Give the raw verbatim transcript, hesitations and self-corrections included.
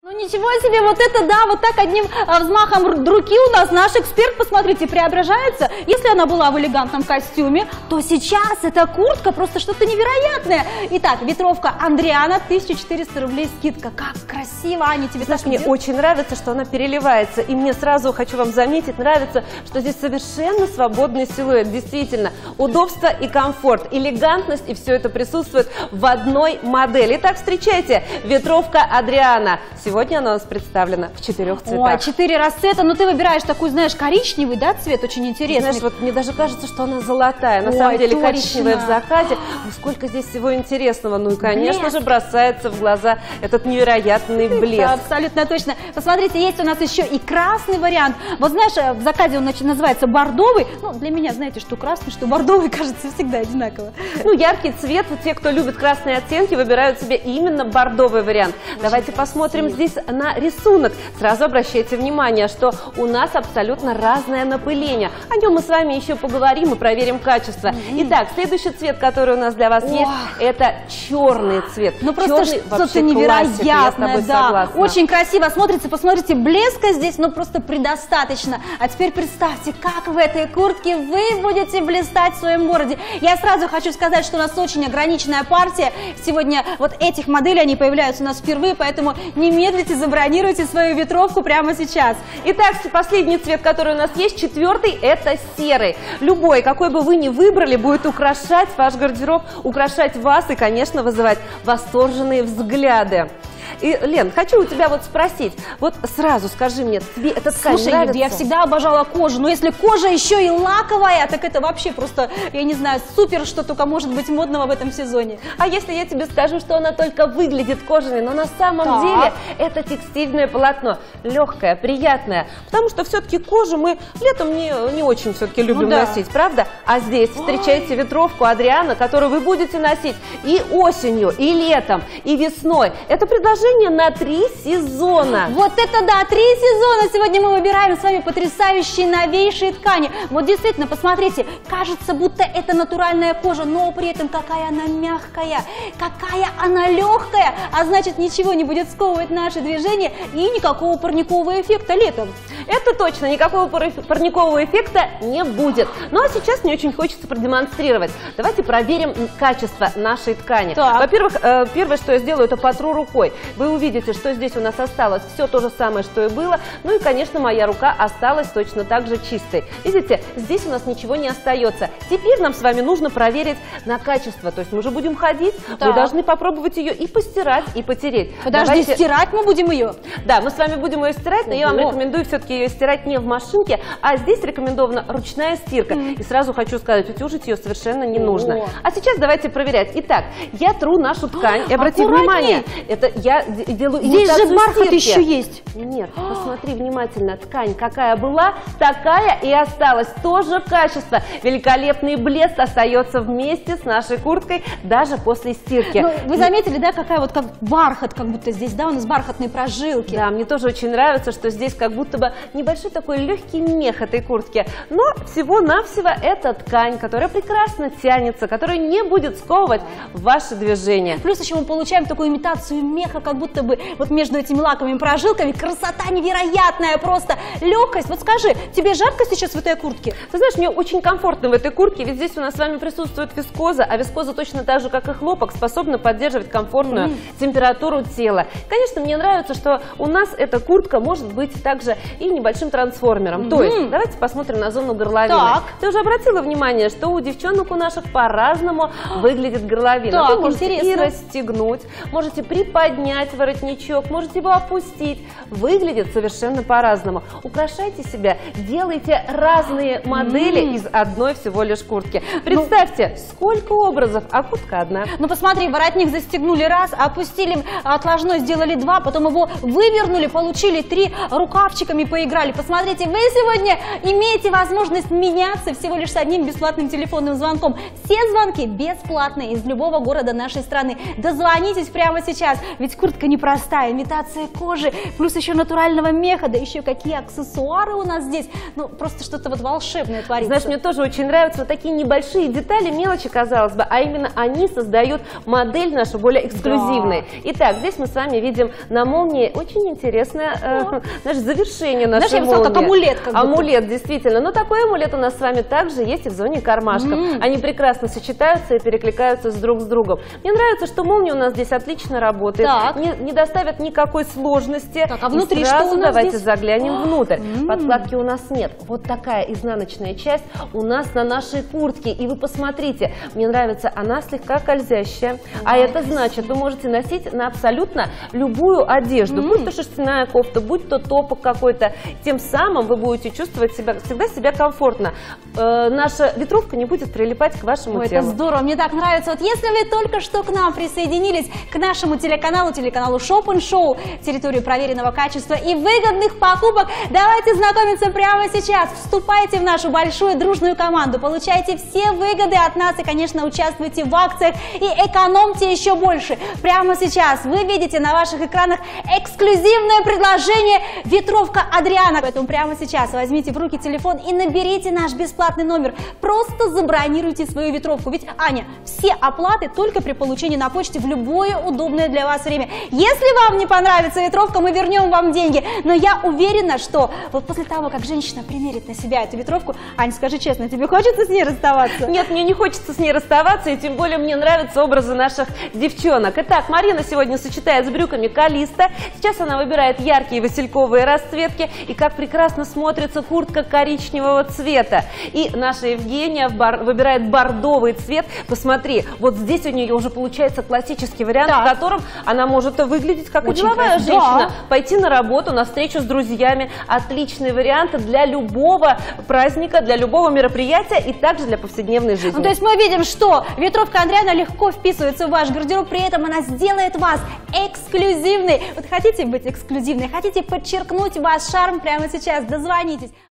Ну ничего себе, вот это да, вот так одним а, взмахом руки у нас наш эксперт, посмотрите, преображается. Если она была в элегантном костюме, то сейчас эта куртка просто что-то невероятное. Итак, ветровка Андриана, тысяча четыреста рублей скидка. Как красиво, Аня, тебе Знаешь, так мне идет? очень нравится, что она переливается. И мне сразу, хочу вам заметить, нравится, что здесь совершенно свободный силуэт. Действительно, удобство и комфорт, элегантность, и все это присутствует в одной модели. Итак, встречайте, ветровка Андриана. Сегодня она у нас представлена в четырех цветах. Ой, четыре расцвета, но ты выбираешь такой, знаешь, коричневый, да, цвет, очень интересный. Знаешь, вот мне даже кажется, что она золотая. На Ой, самом деле точно. коричневая в заказе. Ну, сколько здесь всего интересного. Ну и, конечно Блеск. же, бросается в глаза этот невероятный блеск. Да, абсолютно точно. Посмотрите, есть у нас еще и красный вариант. Вот знаешь, в заказе он называется бордовый. Ну, для меня, знаете, что красный, что бордовый, кажется, всегда одинаково. Ну, яркий цвет. Вот те, кто любит красные оттенки, выбирают себе именно бордовый вариант. Очень Давайте красиво. посмотрим здесь на рисунок. Сразу обращайте внимание, что у нас абсолютно разное напыление. О нем мы с вами еще поговорим и проверим качество. Mm-hmm. Итак, следующий цвет, который у нас для вас О. есть, это черный цвет. Ну просто что-то невероятное, да. Согласна. Очень красиво смотрится, посмотрите, блеска здесь, ну просто предостаточно. А теперь представьте, как в этой куртке вы будете блистать в своем городе. Я сразу хочу сказать, что у нас очень ограниченная партия. Сегодня вот этих моделей, они появляются у нас впервые, поэтому не медлите, забронируйте свою ветровку прямо сейчас. Итак, последний цвет, который у нас есть, четвертый, это серый. Любой, какой бы вы ни выбрали, будет украшать ваш гардероб, украшать вас и, конечно, вызывать восторженные взгляды. И, Лен, хочу у тебя вот спросить, вот сразу скажи мне, тебе эта ткань Слушай, нравится? я всегда обожала кожу, но если кожа еще и лаковая, так это вообще просто, я не знаю, супер, что только может быть модного в этом сезоне. А если я тебе скажу, что она только выглядит кожаной, но на самом Так. деле это текстильное полотно, легкое, приятное, потому что все-таки кожу мы летом не, не очень все-таки любим Ну да. носить, правда? А здесь встречайте ветровку Андриана, которую вы будете носить и осенью, и летом, и весной. Это предложение на три сезона. Вот это да, три сезона сегодня мы выбираем с вами потрясающие новейшие ткани. Вот действительно, посмотрите, кажется, будто это натуральная кожа, но при этом какая она мягкая, какая она легкая, а значит ничего не будет сковывать наши движения и никакого парникового эффекта летом. Это точно, никакого парникового эффекта не будет. Ну а сейчас мне очень хочется продемонстрировать. Давайте проверим качество нашей ткани. Во-первых, э, первое, что я сделаю, это потру рукой. Вы увидите, что здесь у нас осталось все то же самое, что и было. Ну и, конечно, моя рука осталась точно так же чистой. Видите, здесь у нас ничего не остается. Теперь нам с вами нужно проверить на качество. То есть мы уже будем ходить, Так. мы должны попробовать ее и постирать, и потереть. Подожди, Давайте... стирать мы будем ее? Да, мы с вами будем ее стирать, но я вам Ого. рекомендую все-таки ее стирать не в машинке, а здесь рекомендована ручная стирка. Mm. И сразу хочу сказать, утюжить ее совершенно не нужно. О. А сейчас давайте проверять. Итак, я тру нашу ткань. И обрати Аккуратней. внимание, это я д- делаю Здесь же имитацию бархат стирки. еще есть. Нет, посмотри внимательно. Ткань какая была, такая и осталась. Тоже качество. Великолепный блеск остается вместе с нашей курткой даже после стирки. Ну, вы заметили, да, какая вот как бархат, как будто здесь, да, у нас бархатные прожилки. Да, мне тоже очень нравится, что здесь как будто бы небольшой такой легкий мех этой куртки. Но всего-навсего это ткань, которая прекрасно тянется, которая не будет сковывать ваши движения. Плюс еще мы получаем такую имитацию меха, как будто бы вот между этими лаковыми прожилками. Красота невероятная, просто легкость. Вот скажи, тебе жарко сейчас в этой куртке? Ты знаешь, мне очень комфортно в этой куртке, ведь здесь у нас с вами присутствует вискоза, а вискоза точно так же, как и хлопок, способна поддерживать комфортную mm. температуру тела. Конечно, мне нравится, что у нас эта куртка может быть также и небольшим трансформером. Mm-hmm. То есть, давайте посмотрим на зону горловины. Так. Ты уже обратила внимание, что у девчонок у наших по-разному выглядит горловина. Так, Вы можете интересно. и расстегнуть, можете приподнять воротничок, можете его опустить. Выглядит совершенно по-разному. Украшайте себя, делайте разные модели mm. из одной всего лишь куртки. Представьте, ну, сколько образов, а куртка одна. Ну посмотри, воротник застегнули раз, опустили отложной, сделали два, потом его вывернули, получили три, рукавчиками поиграли. Посмотрите, вы сегодня имеете возможность меняться всего лишь с одним бесплатным телефонным звонком. Все звонки бесплатные из любого города нашей страны. Дозвонитесь прямо сейчас, ведь куртка непростая, имитация кожи, плюс еще натурального меха, да еще какие аксессуары у нас здесь. Ну, просто что-то вот волшебное творится. Знаешь, мне тоже очень нравятся вот такие небольшие детали, мелочи, казалось бы, а именно они создают модель нашу более эксклюзивной. Да. Итак, здесь мы с вами видим на молнии очень интересное э, знаешь, завершение нашей знаешь, молнии. Как амулет. Как амулет, действительно. Но такой амулет у нас с вами также есть и в зоне кармашков. Mm. Они прекрасно сочетаются и перекликаются с друг с другом. Мне нравится, что молния у нас здесь отлично работает, не, не доставят никакой сложности. Так, а внутри и сразу что у нас давайте здесь? заглянем внутрь. Mm. Подкладки у нас нет. Вот такая изнаночная часть у нас на нашей куртке. И вы посмотрите, мне нравится, она слегка скользящая. А это значит, вы можете носить на абсолютно любую одежду. Mm. Будь то шерстяная кофта, будь то топок какой-то. Тем самым вы будете чувствовать себя, всегда себя комфортно. Э, наша ветровка не будет прилипать к вашему Ой, телу. Это здорово, мне так нравится. Вот если вы только что к нам присоединились, к нашему телеканалу, телеканалу Shop and Show, территорию проверенного качества и выгодных покупок, давайте знакомиться прямо сейчас. Вступайте в нашу большую дружную команду, получайте все выгоды от нас и, конечно, участвуйте в акциях и экономьте еще больше. Прямо сейчас вы видите на ваших экранах эксклюзивное предложение «Ветровка Адриана». Поэтому прямо сейчас возьмите в руки телефон и наберите наш бесплатный номер. Просто забронируйте свою ветровку. Ведь, Аня, все оплаты только при получении на почте в любое удобное для вас время. Если вам не понравится ветровка, мы вернем вам деньги. Но я уверена, что вот после того, как женщина примерит на себя эту ветровку, Аня, скажи честно, тебе хочется с ней расставаться? Нет, мне не хочется с ней расставаться, и тем более мне нравятся образы наших девчонок. Итак, Марина сегодня сочетает с брюками Калиста. Сейчас она выбирает яркие васильковые расцветки, и как прекрасно смотрится куртка коричневого цвета. И наша Евгения бар... выбирает бордовый цвет. Посмотри, вот здесь у нее уже получается классический вариант, да, в котором она может выглядеть как очень деловая красиво. женщина, Да. пойти на работу, на встречу с друзьями. Отличные варианты для любого праздника, для любого мероприятия и также для повседневной жизни. Ну, то есть мы видим, что ветровка Адриана легко вписывается в ваш гардероб, при этом она сделает вас эксклюзивной. Вот хотите быть эксклюзивной, хотите подчеркнуть ваш шарм прямо сейчас, дозвонитесь.